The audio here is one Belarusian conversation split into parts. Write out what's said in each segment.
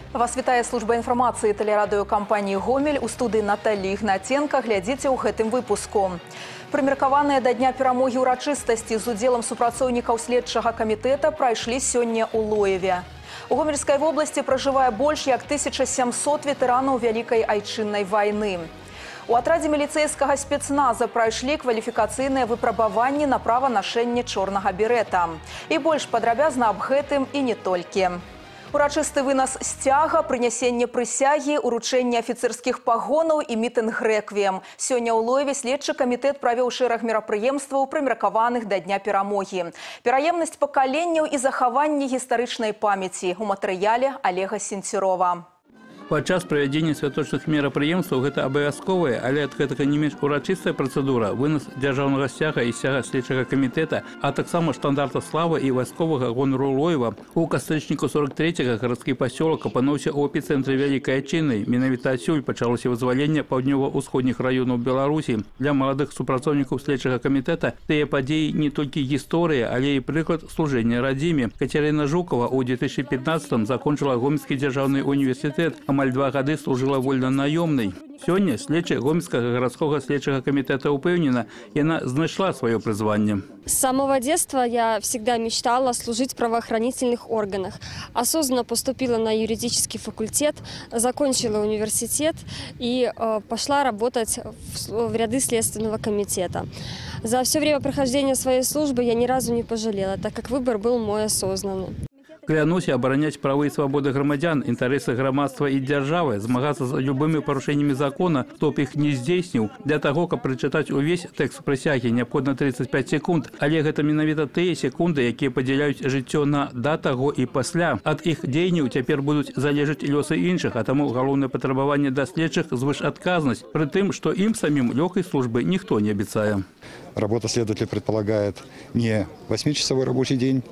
Вас вітае служба інфармацыі тэлерадыёкампаніі «Гомель». У студыі Натальи Ігнаценка глядзіце ў гэтым выпуску. Прымеркаваныя да дня перамогі ўрачыстасці з удзелам супрацоўнікаў следчага камітэта прайшлі сёння ў Лоеве. У Гомельскай вобласці пражывае больш як 1700 ветэранаў Вялікай айчыннай вайны. У атрадзе міліцэйскага спецназа прайшлі кваліфікацыйныя выпрабаванні на права нашэння чорнага берета. І больш падрабязна аб гэтым і не толькі. Урачысты вынас сцяга, прынясенне прысягі, уручэнне афіцэрскіх пагонаў і мітынг рэквіем. Сёння ў Лоеве следчы камітэт правёў шэраг мерапрыемстваў, прымеркаваных да дня перамогі. Пераемнасць пакаленняў і захаванне гістарычнай памяці. У матэрыяле Олега Сенцюрова. Падчас правядзення святочных мерапрыемстваў гэта абавязковая, але ад гэтага не менш урачыстая працэдура, вынас дзяржаўнага сцяга і сцяга следчага камітэта, а таксама штандарта славы і вайсковага гонару Лоева. У кастрычніку 43-га гарадскі пасёлак апынуўся ў эпіцэнтры Вялікай айчыннай. Менавіта адсюль пачалося вызваленне паўднёва-ўсходніх раёнаў Беларусі. Для маладых супрацоўнікаў следчага камітэта тыя падзеі не толькі гісторыя, але і прыклад служэння радзіме. Кацярына Жукова ў 2015-м закончыла Гомельскі дзяржаўны універсітэт, амаль 2 гады служила вольна-наёмнай. Сёння следчая Гомельскага гарадскога следчага камітэта упэўнена, яна знайшла свое призвание. С самого детства я всегда мечтала служить в правоохранительных органах. Осознанно поступила на юридический факультет, закончила университет и пошла работать в ряды Следственного комитета. За все время прохождения своей службы я ни разу не пожалела, так как выбор был мой осознанный. Клянуся абараняць правы і свабоды грамадзян, інтарэсы грамадства і дзяржавы, змагацца з любымі парушэннямі закона, хто б іх не здзейсніў. Для таго, каб прачытаць увесь тэкст прысягі, неабходна 35 секунд. Але гэта менавіта тыя секунды, якія падзяляюць жыццё на да таго і пасля. Ад іх дзеянняў цяпер будуць залежаць лёсы іншых, а таму галоўнае патрабаванне да следчых звышадказнасць, пры тым, што ім самім лёгкай службы ніхто не абяцае. Работа следователя предполагает не 8-часовой рабочий день,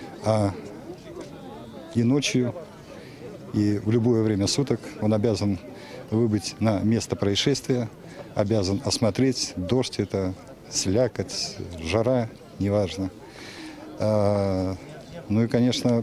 а и ночью, и в любое время суток он обязан выбыть на место происшествия, обязан осмотреть, дождь это, слякоть, жара, неважно. Ну и, конечно,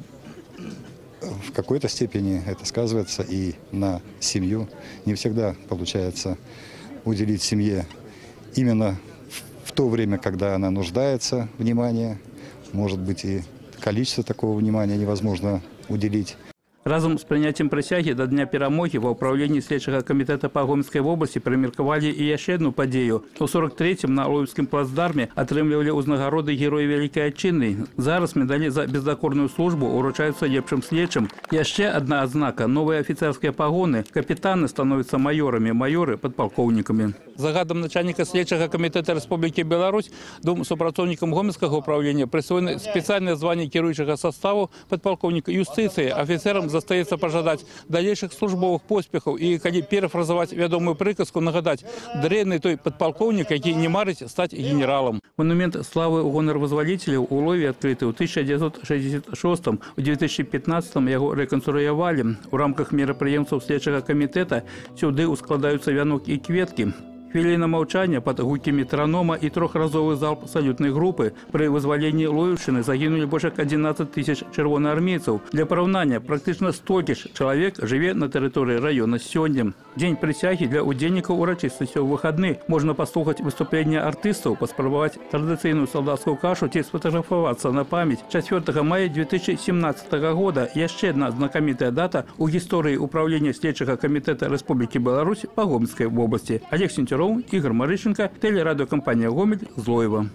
в какой-то степени это сказывается и на семью. Не всегда получается уделить семье именно в то время, когда она нуждается в внимании. Может быть, и количество такого внимания невозможно уделить. Разом з прыняццем прысягі да дня перамогі ва ўпраўленні следчага камітэта па Гомельскай вобласці прымеркавалі і яшчэ адну падзею. У 43-м на Лоевскім плацдарме атрымлівалі ўзнагароды героі Вялікай айчыннай. Зараз медалі за бездакорную службу уручаюцца лепшым следчым. Яшчэ адна адзнака – новыя афіцэрскія пагоны. Капітаны становяцца маёрамі, маёры – падпалкоўнікамі. Загадам начальніка следчага камітэта Рэспублікі Беларусь двум супрацоўнікам Гомельскага ўпраўлення прысвоена спецыяльнае званне кіруючага саставу падпалкоўніка юстыцыі, афіцэрам застаецца пажадаць далейшых службовых поспехаў і, калі перафразаваць вядомую прыказку, нагадаць: дрэнны той падпалкоўнік, які не марыць стаць генералам. Монумент славы ў гонар вызваліцеляў у Лоеве адкрыты ў 1966-м. У 2015-м яго рэканструявалі. У рамках мерапрыемстваў следчага камітэта сюды ускладаюцца вянок і кветкі. Хвіліна маўчання пад гукі метранома і трохразовы залп салютнай групы. Пры вызваленні Лоевшчыны загінулі больш як 11 тысяч чырвонаармейцаў. Для параўнання, практычна столькі ж чалавек жыве на тэрыторыі раёна сёння. Дзень прысягі для удзельнікаў урачыстасці ў выхадны. Можна паслухаць выступленне артыстаў, паспрабаваць традыцыйную салдацкую кашу ці сфотаграфавацца на памяць. 4 мая 2017 года яшчэ адна знакамітая дата ў гісторыі ўпраўлення следчага камітэта Рэспублікі Беларусь па Гомельскай вобласці. Олег Сенцюров, Игорь Марышенко, телерадиокомпания «Гомель», Злоева.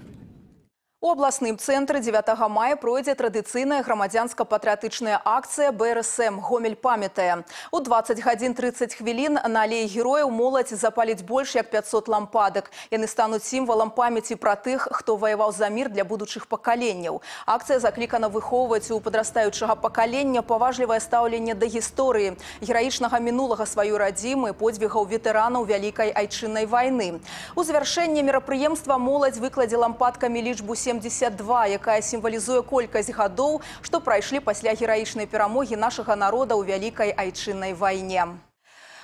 У абласным цэнтры 9 мая пройдзе традыцыйная грамадзянска-патрыятычная акцыя БРСМ «Гомель памятае». У 20 гадзін 30 хвілін на алеі герояў моладзь запаліць больш як 500 лампадак. Яны стануць сімвалам памяці пра тых, хто ваяваў за мір для будучых пакаленняў. Акцыя заклікана выхоўваць у падрастаючага пакалення паважлівае стаўленне да гісторыі, гераічнага мінулага сваёй радзімы, подзвігаў ветэранаў Вялікай айчыннай вайны. У завяршэнні мерапрыемства моладзь выкладзе лампадкамі лічбу 72, якая сімвалізуе колькасць гадоў, што прайшлі пасля гераічнай перамогі нашага народа ў Вялікай айчыннай вайне.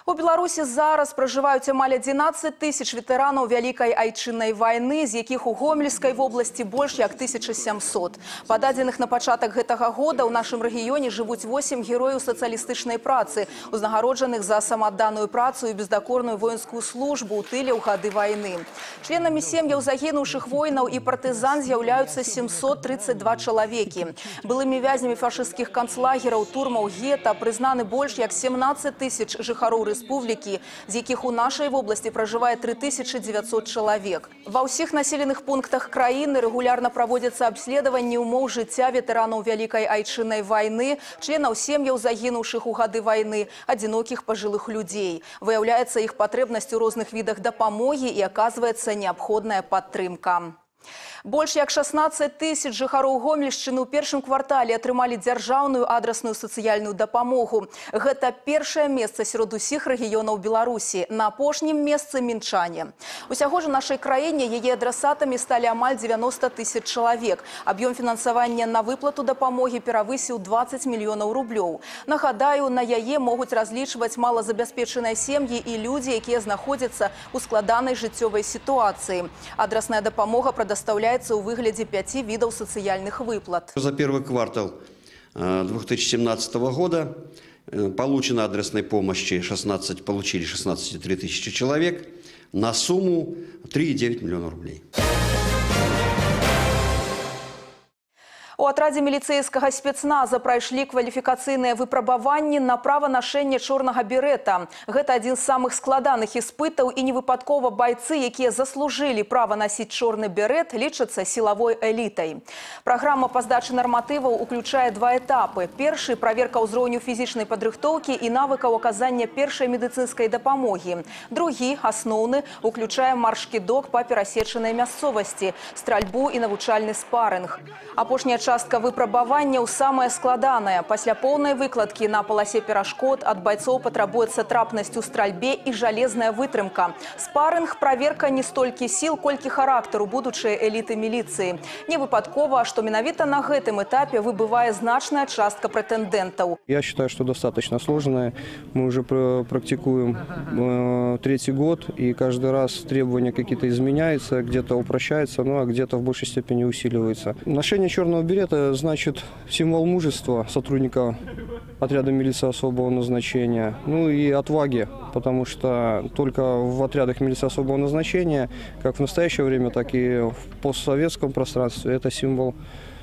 У Беларусі зараз пражываюць амаль 11 тысяч ветэранаў Вялікай Айчыннай вайны, з якіх у Гомельскай вобласці больш як 1700. Па дадзеных на пачатак гэтага года ў нашым рэгіёне жывуць 8 герояў сацыялістычнай працы, узнагароджаных за самаадданую працу і бездакорную воінскую службу ў тыле ў гады вайны. Членамі сем'яў загінуўшых воінаў і партызан з'яўляюцца 732 чалавекі. Былымі вязнямі фашысцкіх канцлагераў, турмаў, гета прызнаны больш як 17 тысяч жыхароў республики, з якіх у нашай вобласці пражывае 3900 чалавек. Ва ўсіх населеных пунктах краіны рэгулярна праводзяцца абследаванні ўмоў жыцця ветэранаў Вялікай Айчыннай вайны, членаў сем'яў загінуўшых у гады вайны, адзінокіх пажылых людзей. Выяўляецца іх патрэбнасць у розных відах дапамогі і аказваецца неабходная падтрымка. Больш як 16 тысяч жыхароў Гомельшчыны ў першым квартале атрымалі дзяржаўную адрасную сацыяльную дапамогу. Гэта першае месца сярод усіх рэгіёнаў Беларусі. На апошнім месцы мінчане. Усяго ж у нашай краіне яе адрасатамі сталі амаль 90 тысяч чалавек. Аб'ём фінансавання на выплату дапамогі перавысіў 20 мільёнаў рублёў. Нагадаю, на яе могуць разлічваць малазабяспечаныя сем'і і людзі, якія знаходзяцца ў складанай жыццёвай сітуацыі. Адрасная дапамога прадастаўляецца у выглядзе 5 видов социальных выплат. За первый квартал 2017 года получено адресной помощи получили 16,3 тысячи человек на сумму 3,9 миллиона рублей. У атрадзе міліцэйскага спецназа прайшлі кваліфікацыйныя выпрабаванні на права нашэння чорнага берета. Гэта адзін з самых складаных іспытаў, і невыпадкова байцы, якія заслужылі права насіць чорны берет, лічацца сілавой элітай. Праграма па здачы нарматываў уключае два этапы. Першы – праверка ўзроўню фізічнай падрыхтоўкі і навыкаў аказання першай медыцынскай дапамогі. Другі, асноўны, уключае марш-кідок па перасечанай мясцовасці, стральбу і навучальны спарынг. Апошняя частка выпрабаванняў самая складаная. Пасля поўнай выкладкі на паласе перашкод ад байцоў патрабуецца трапнасць у стральбе і жалезная вытрымка. Спарынг – праверка не столькі сіл, колькі характару будучай эліты міліцыі. Не выпадкова, што менавіта на гэтым этапе выбывае значная частка прэтэндэнтаў. Я считаю, что достаточно сложная. Мы уже практикуем третий год, и каждый раз требования какие-то изменяются, где-то упрощаются, а где-то в большей степени усиливаются. Ношение черного берета значит символ мужества сотрудника отряда милиции особого назначения, и отваги, потому что только в отрядах милиции особого назначения, как в настоящее время, так и в постсоветском пространстве, это символ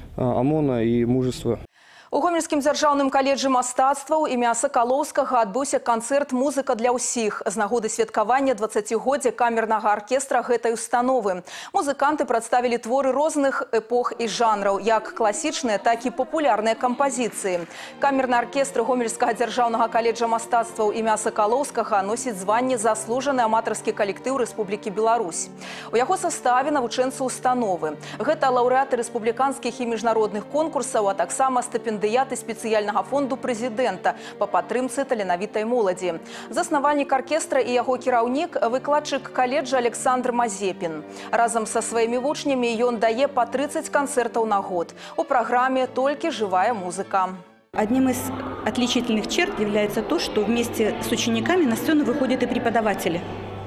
ОМОНа и мужества. У Гомельскім дзяржаўным каледжы мастацтваў імя Сакалоўскага адбыўся канцэрт «Музыка для ўсіх» з нагоды святкавання 20-годдзя камернага аркестра гэтай установы. Музыканты прадставілі творы розных эпох і жанраў, як класічныя, так і папулярныя кампазіцыі. Камерны аркестр Гомельскага дзяржаўнага каледжа мастацтваў імя Сакалоўскага носіць званне «Заслужаны аматарскі калектыў Рэспублікі Беларусь». У яго саставе навучэнцы установы. Гэта лаўрэаты рэспубліканскіх і міжнародных конкурсаў, а таксама стыпендыяты спецыяльнага фонду прэзідэнта па падтрымцы таленавітай моладзі. Заснавальнік аркестра і яго кіраўнік – выкладчык каледжа Александр Мазепін. Разам са сваімі вучнямі ён дае па 30 канцэртаў на год. У праграме толькі жывая музыка. Одним из отличительных черт является то, что вместе с учениками на сцену выходят и преподаватели.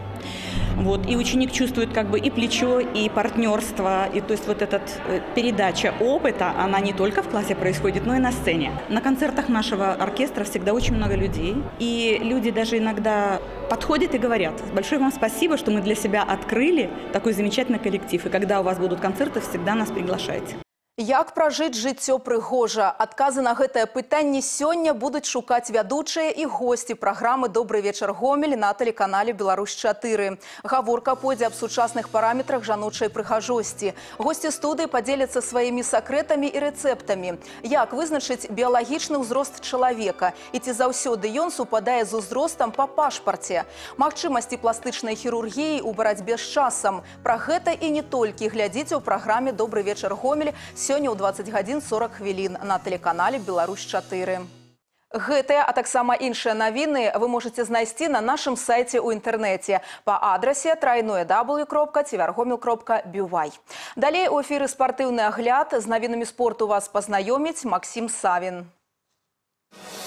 И ученик чувствует и плечо, и партнерство, и то есть эта передача опыта, она не только в классе происходит, но и на сцене. На концертах нашего оркестра всегда очень много людей, и люди даже иногда подходят и говорят: большое вам спасибо, что мы для себя открыли такой замечательный коллектив, и когда у вас будут концерты, всегда нас приглашайте. Як пражыць жыццё прыгожа? Адказы на гэтае пытанне сёння будуць шукаць вядучыя і госці праграмы «Добрый вечар, Гомель» на тэлеканале «Беларусь-4». Гаворка пойдзе аб сучасных параметрах жаночай прыгажосці. Госці студыі падзеляцца сваімі сакрэтамі і рэцэптамі. Як вызначыць біялагічны ўзрост чалавека? І ці заўсёды ён супадае з узростам па пашпарце? Магчымасці пластычнай хірургіі ў барацьбе з часам. Пра гэта і не толькі глядзіце ў праграме «Добрый вечар, Гомель» сёння ў 20 гадзін 40 хвілін на тэлеканале «Беларусь-4». Гэтыя, а таксама іншыя навіны вы можаце знайсці на нашым сайце ў інтэрнэце па адрасе www.tvrgomel.by. Далей у эфіры спартыўны агляд. З навінамі спорту вас пазнаёміць Максім Савін.